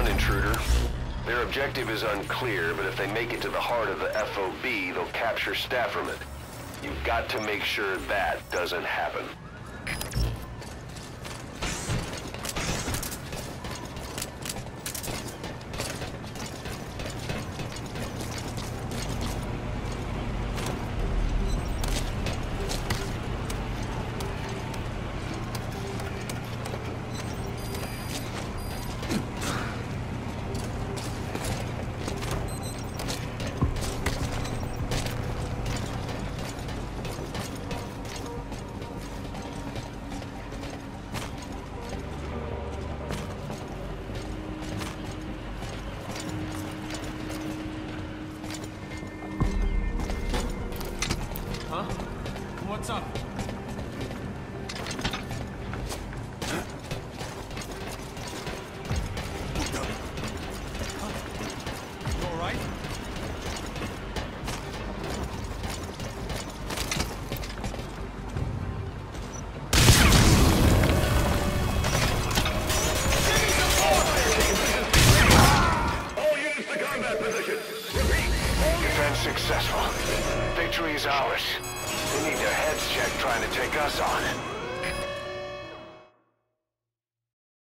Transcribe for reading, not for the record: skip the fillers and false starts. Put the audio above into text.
on, intruder. Their objective is unclear, but if they make it to the heart of the FOB, they'll capture Stafferman. You've got to make sure that doesn't happen. What's up? You all right? All units to combat position. Repeat. Defense successful. Victory is ours. They need their heads checked trying to take us on.